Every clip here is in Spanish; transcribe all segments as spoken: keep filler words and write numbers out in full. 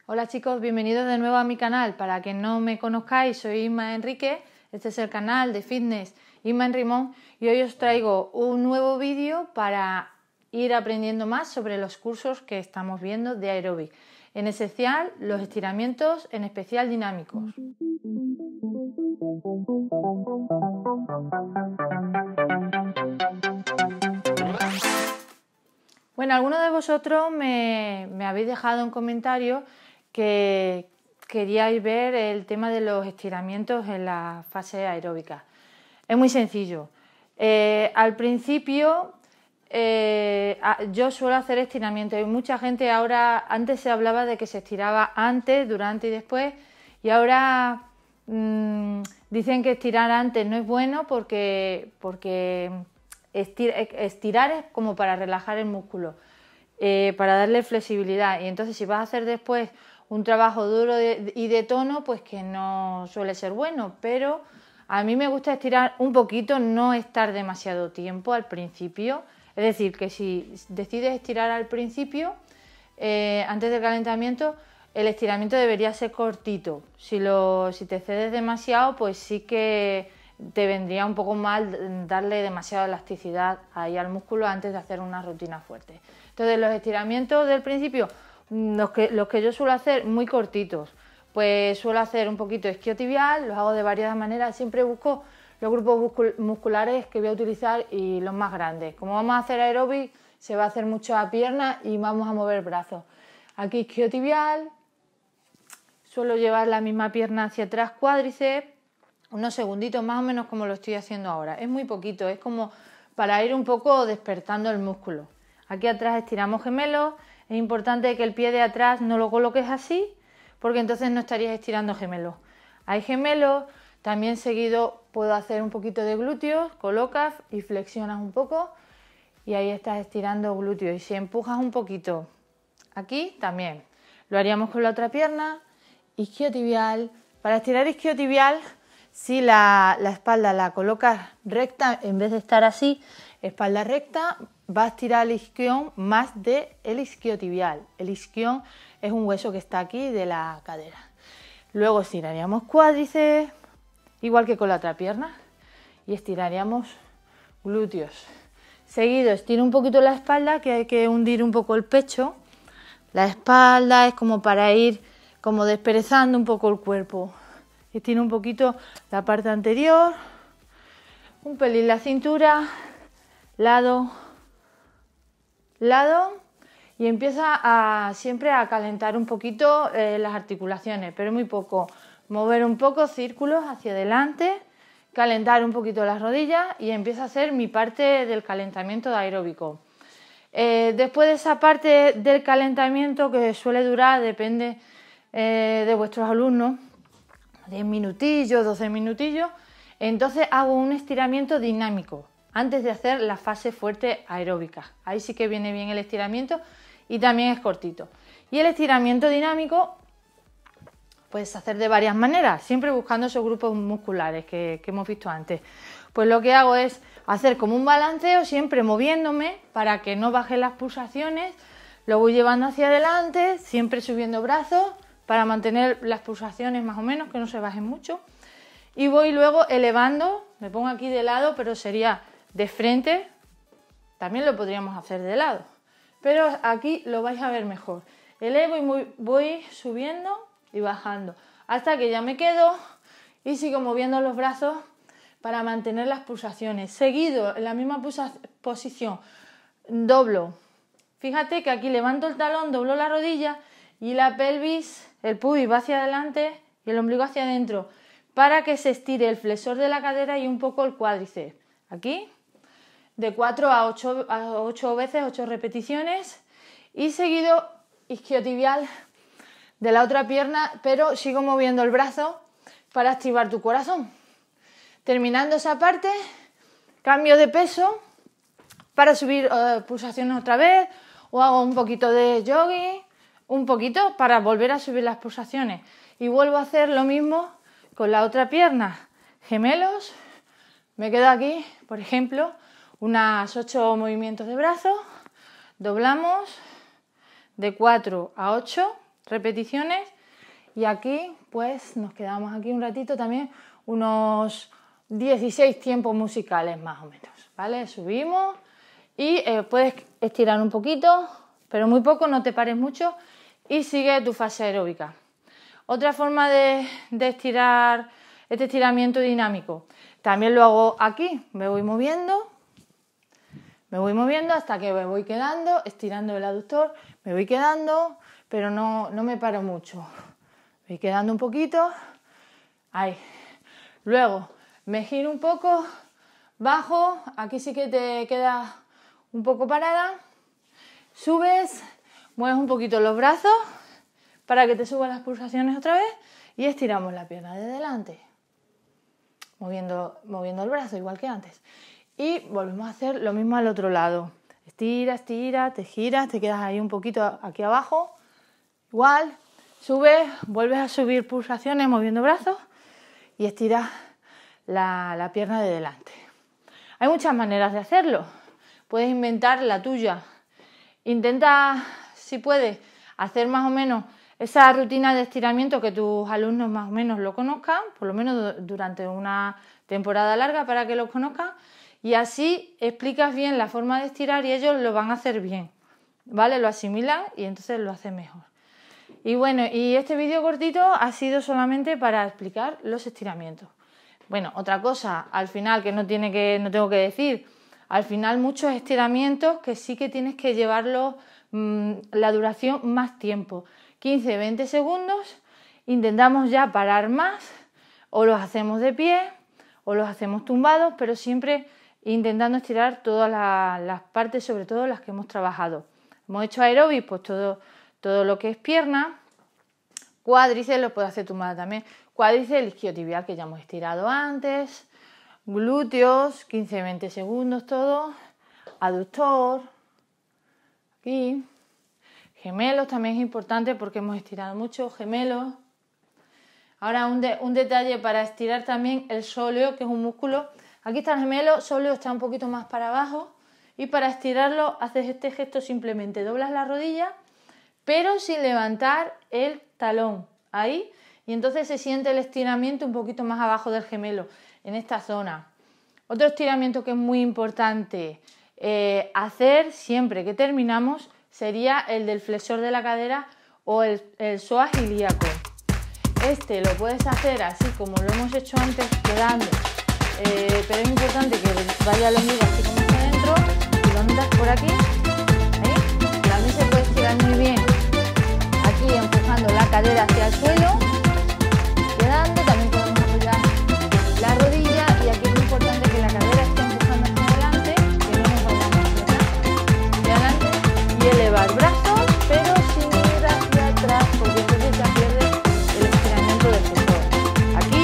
Hola chicos, bienvenidos de nuevo a mi canal. Para que no me conozcáis, soy Inma Enrique. Este es el canal de fitness Inma en Rimón y hoy os traigo un nuevo vídeo para ir aprendiendo más sobre los cursos que estamos viendo de aeróbic. En esencial, los estiramientos, en especial dinámicos. Bueno, algunos de vosotros me, me habéis dejado en comentarios que queríais ver el tema de los estiramientos en la fase aeróbica. Es muy sencillo. Eh, al principio eh, yo suelo hacer estiramientos y mucha gente ahora, antes se hablaba de que se estiraba antes, durante y después, y ahora mmm, dicen que estirar antes no es bueno porque, porque estirar es como para relajar el músculo, eh, para darle flexibilidad, y entonces si vas a hacer después un trabajo duro de, y de tono, pues que no suele ser bueno, pero a mí me gusta estirar un poquito, no estar demasiado tiempo al principio. Es decir, que si decides estirar al principio, eh, antes del calentamiento, el estiramiento debería ser cortito. Si, lo, si te cedes demasiado, pues sí que te vendría un poco mal darle demasiada elasticidad ahí al músculo antes de hacer una rutina fuerte. Entonces los estiramientos del principio, los que, los que yo suelo hacer muy cortitos, pues suelo hacer un poquito isquiotibial, los hago de varias maneras, siempre busco los grupos musculares que voy a utilizar y los más grandes. Como vamos a hacer aeróbic, se va a hacer mucho a pierna y vamos a mover brazos. Aquí isquiotibial, suelo llevar la misma pierna hacia atrás, cuádriceps, unos segunditos más o menos como lo estoy haciendo ahora. Es muy poquito, es como para ir un poco despertando el músculo. Aquí atrás estiramos gemelos. Es importante que el pie de atrás no lo coloques así, porque entonces no estarías estirando gemelos. Hay gemelos, también seguido puedo hacer un poquito de glúteos, colocas y flexionas un poco y ahí estás estirando glúteos. Y si empujas un poquito aquí, también. Lo haríamos con la otra pierna, isquiotibial. Para estirar isquiotibial, si la, la espalda la colocas recta, en vez de estar así, espalda recta, va a estirar el isquión más del isquiotibial. El isquión es un hueso que está aquí de la cadera. Luego estiraríamos cuádriceps, igual que con la otra pierna, y estiraríamos glúteos. Seguido estiro un poquito la espalda, que hay que hundir un poco el pecho. La espalda es como para ir como desperezando un poco el cuerpo. Estiro un poquito la parte anterior, un pelín la cintura, lado, lado, y empieza a, siempre a calentar un poquito eh, las articulaciones, pero muy poco. Mover un poco círculos hacia adelante, calentar un poquito las rodillas y empiezo a hacer mi parte del calentamiento de aeróbico. Eh, después de esa parte del calentamiento, que suele durar, depende eh, de vuestros alumnos, diez minutillos, doce minutillos, entonces hago un estiramiento dinámico antes de hacer la fase fuerte aeróbica. Ahí sí que viene bien el estiramiento y también es cortito. Y el estiramiento dinámico puedes hacer de varias maneras, siempre buscando esos grupos musculares que, que hemos visto antes. Pues lo que hago es hacer como un balanceo, siempre moviéndome para que no bajen las pulsaciones, lo voy llevando hacia adelante, siempre subiendo brazos para mantener las pulsaciones más o menos, que no se bajen mucho. Y voy luego elevando, me pongo aquí de lado, pero sería de frente, también lo podríamos hacer de lado, pero aquí lo vais a ver mejor. Elevo y voy, voy subiendo y bajando, hasta que ya me quedo y sigo moviendo los brazos para mantener las pulsaciones. Seguido, en la misma posición, doblo. Fíjate que aquí levanto el talón, doblo la rodilla y la pelvis, el pubis va hacia adelante y el ombligo hacia adentro, para que se estire el flexor de la cadera y un poco el cuádriceps. Aquí, de cuatro a ocho veces, ocho repeticiones, y seguido isquiotibial de la otra pierna, pero sigo moviendo el brazo para activar tu corazón. Terminando esa parte, cambio de peso para subir uh, pulsaciones otra vez, o hago un poquito de jogging, un poquito para volver a subir las pulsaciones. Y vuelvo a hacer lo mismo con la otra pierna. Gemelos, me quedo aquí, por ejemplo, unas ocho movimientos de brazo, doblamos de cuatro a ocho, repeticiones y aquí pues nos quedamos aquí un ratito también, unos dieciséis tiempos musicales más o menos, ¿vale? Subimos y eh, puedes estirar un poquito, pero muy poco, no te pares mucho y sigue tu fase aeróbica. Otra forma de, de estirar este estiramiento dinámico, también lo hago aquí, me voy moviendo, me voy moviendo hasta que me voy quedando, estirando el aductor, me voy quedando, pero no, no me paro mucho. Me voy quedando un poquito, ahí. Luego me giro un poco, bajo, aquí sí que te quedas un poco parada, subes, mueves un poquito los brazos para que te suban las pulsaciones otra vez y estiramos la pierna de delante, moviendo, moviendo el brazo igual que antes. Y volvemos a hacer lo mismo al otro lado. Estira, estira, te giras, te quedas ahí un poquito aquí abajo. Igual, subes, vuelves a subir pulsaciones moviendo brazos y estiras la, la pierna de delante. Hay muchas maneras de hacerlo. Puedes inventar la tuya. Intenta, si puedes, hacer más o menos esa rutina de estiramiento que tus alumnos más o menos lo conozcan, por lo menos durante una temporada larga para que lo conozcan. Y así explicas bien la forma de estirar y ellos lo van a hacer bien, ¿vale? Lo asimilan y entonces lo hacen mejor. Y bueno, y este vídeo cortito ha sido solamente para explicar los estiramientos. Bueno, otra cosa, al final, que no, tiene que, no tengo que decir, al final muchos estiramientos que sí que tienes que llevarlos mmm, la duración más tiempo, quince a veinte segundos, intentamos ya parar más, o los hacemos de pie, o los hacemos tumbados, pero siempre intentando estirar todas las, las partes, sobre todo las que hemos trabajado. Hemos hecho aeróbic, pues todo, todo lo que es pierna, cuádriceps lo puedo hacer tumbada también, cuádriceps isquiotibial que ya hemos estirado antes, glúteos, quince a veinte segundos todo, aductor, aquí, gemelos también es importante porque hemos estirado mucho, gemelos. Ahora un, de, un detalle para estirar también el sóleo, que es un músculo. Aquí está el gemelo, sóleo está un poquito más para abajo y para estirarlo haces este gesto simplemente, doblas la rodilla pero sin levantar el talón, ahí, y entonces se siente el estiramiento un poquito más abajo del gemelo, en esta zona. Otro estiramiento que es muy importante eh, hacer siempre que terminamos sería el del flexor de la cadera o el, el psoas ilíaco. Este lo puedes hacer así como lo hemos hecho antes, quedando, eh, pero es importante que vaya el ombligo así como hacia adentro y lo notas por aquí. ¿Eh? También se puede estirar muy bien aquí empujando la cadera hacia el suelo, quedando, también podemos apoyar la rodilla y aquí es muy importante que la cadera esté empujando hacia adelante, que no nos vayamos hacia adelante y elevar brazos, pero sin ir hacia atrás porque entonces ya pierde el estiramiento del flexor. Aquí,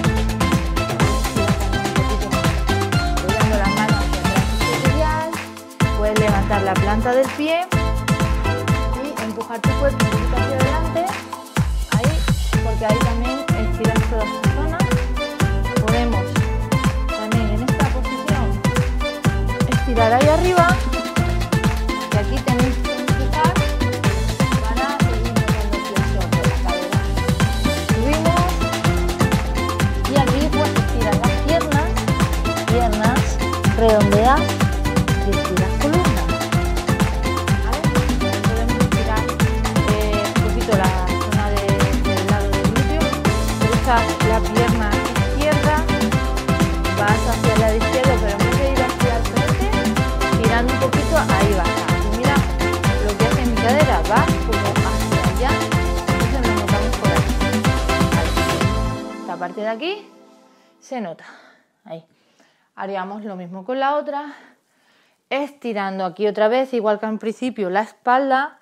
apoyando las manos hacia atrás, puedes levantar la planta del pie y empujar tu cuerpo un poquito hacia adelante, ahí, porque ahí también estiras toda esta zona. Podemos también en esta posición estirar ahí arriba y aquí tenéis que empujar para seguir metiendo el flexor de la cadera. Subimos y aquí pues estiras las piernas, piernas, redondeas y estiras columna. ¿Vale? Podemos estirar eh, un poquito la zona de, del lado del glúteo. Cruzas la pierna izquierda, vas hacia el lado izquierdo, pero en vez de ir hacia el frente, girando un poquito, ahí baja. Y mira lo que hace mi cadera, va como hacia allá, entonces nos notamos por aquí. Vale. Esta parte de aquí se nota, ahí. Haríamos lo mismo con la otra, estirando aquí otra vez, igual que al principio, la espalda.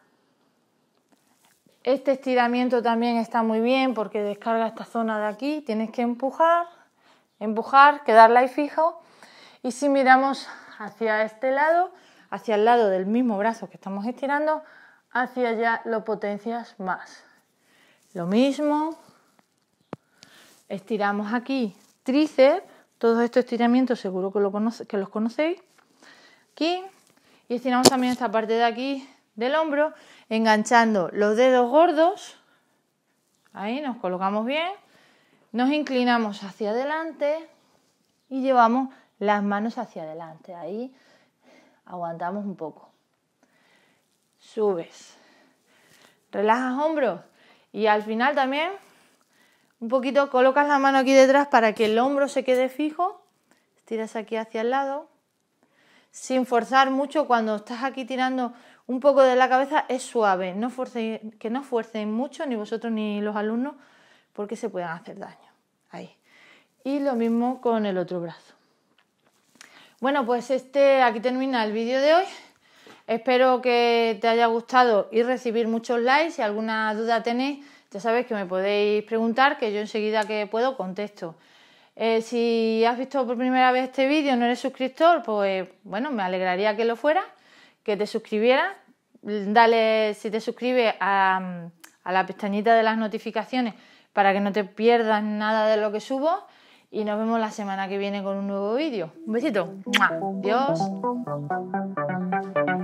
Este estiramiento también está muy bien porque descarga esta zona de aquí, tienes que empujar, empujar, quedarla ahí fijo. Y si miramos hacia este lado, hacia el lado del mismo brazo que estamos estirando, hacia allá lo potencias más. Lo mismo, estiramos aquí tríceps, todos estos estiramientos seguro que, lo conoce, que los conocéis, aquí, y estiramos también esta parte de aquí del hombro, enganchando los dedos gordos. Ahí nos colocamos bien, nos inclinamos hacia adelante y llevamos las manos hacia adelante. Ahí aguantamos un poco. Subes, relajas hombros y al final también un poquito colocas la mano aquí detrás para que el hombro se quede fijo. Estiras aquí hacia el lado. Sin forzar mucho, cuando estás aquí tirando un poco de la cabeza es suave. No forcéis, que no fuercen mucho, ni vosotros ni los alumnos, porque se pueden hacer daño. Ahí. Y lo mismo con el otro brazo. Bueno, pues este aquí termina el vídeo de hoy. Espero que te haya gustado y recibir muchos likes. Si alguna duda tenéis, ya sabéis que me podéis preguntar, que yo enseguida que puedo contesto. Eh, si has visto por primera vez este vídeo y no eres suscriptor, pues bueno, me alegraría que lo fueras, que te suscribieras. Dale, si te suscribes, a, a la pestañita de las notificaciones para que no te pierdas nada de lo que subo. Y nos vemos la semana que viene con un nuevo vídeo. Un besito. Adiós.